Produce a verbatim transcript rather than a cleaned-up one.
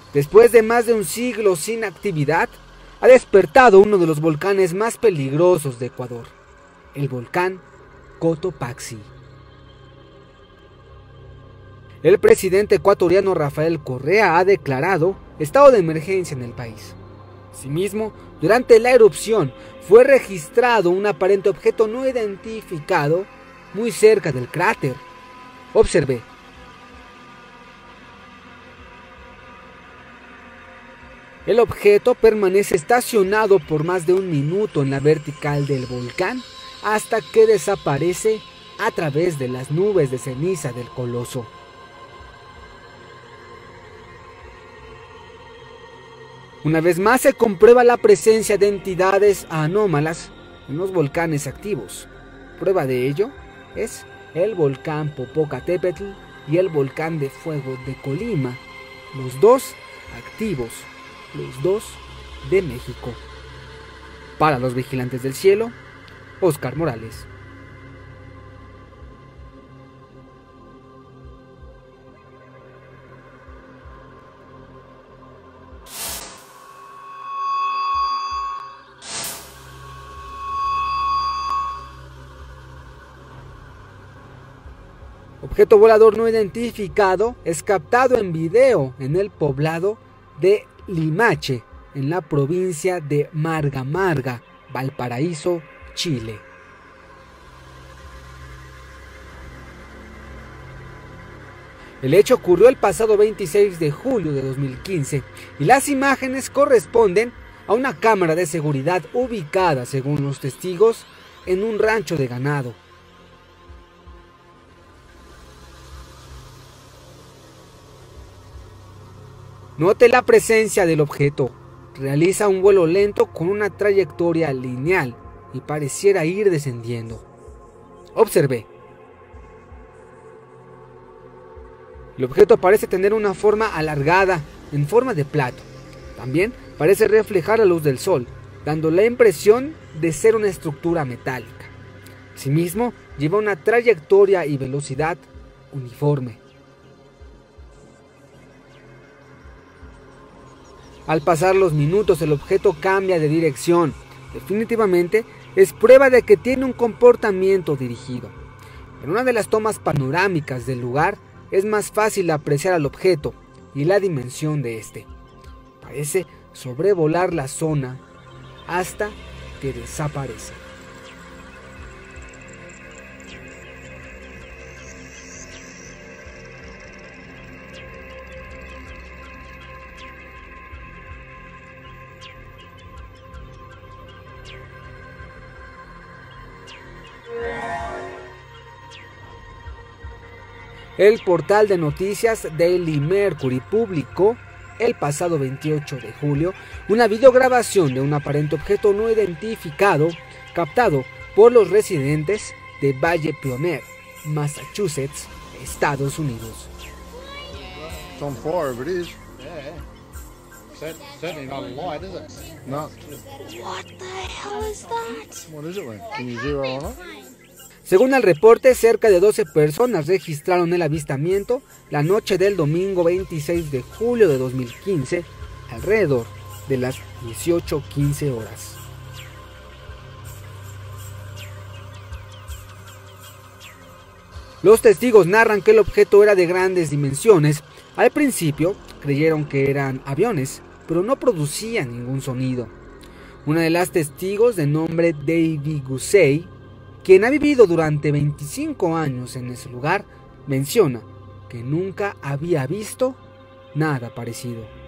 Después de más de un siglo sin actividad, ha despertado uno de los volcanes más peligrosos de Ecuador, el volcán Cotopaxi. El presidente ecuatoriano Rafael Correa ha declarado estado de emergencia en el país. Asimismo, durante la erupción fue registrado un aparente objeto no identificado muy cerca del cráter. Observe. El objeto permanece estacionado por más de un minuto en la vertical del volcán hasta que desaparece a través de las nubes de ceniza del coloso. Una vez más se comprueba la presencia de entidades anómalas en los volcanes activos. Prueba de ello es el volcán Popocatépetl y el volcán de fuego de Colima, los dos activos, los dos de México. Para los vigilantes del cielo, Oscar Morales. Objeto volador no identificado es captado en video en el poblado de Limache, en la provincia de Marga Marga, Valparaíso, Chile. El hecho ocurrió el pasado veintiséis de julio de dos mil quince y las imágenes corresponden a una cámara de seguridad ubicada, según los testigos, en un rancho de ganado. Note la presencia del objeto. Realiza un vuelo lento con una trayectoria lineal y pareciera ir descendiendo. Observe. El objeto parece tener una forma alargada, en forma de plato. También parece reflejar la luz del sol, dando la impresión de ser una estructura metálica. Asimismo, lleva una trayectoria y velocidad uniforme. Al pasar los minutos, el objeto cambia de dirección. Definitivamente es prueba de que tiene un comportamiento dirigido. En una de las tomas panorámicas del lugar es más fácil apreciar al objeto y la dimensión de este. Parece sobrevolar la zona hasta que desaparece. El portal de noticias Daily Mercury publicó el pasado veintiocho de julio una videograbación de un aparente objeto no identificado captado por los residentes de Valle Pioneer, Massachusetts, Estados Unidos. It's on fire, but it is. Yeah. It's certainly not a light, is it? No. What the hell is that? What is it, man? Can you zero on it? Según el reporte, cerca de doce personas registraron el avistamiento la noche del domingo veintiséis de julio de dos mil quince, alrededor de las dieciocho quince horas. Los testigos narran que el objeto era de grandes dimensiones. Al principio creyeron que eran aviones, pero no producían ningún sonido. Una de las testigos, de nombre Davy Gusey, quien ha vivido durante veinticinco años en ese lugar, menciona que nunca había visto nada parecido.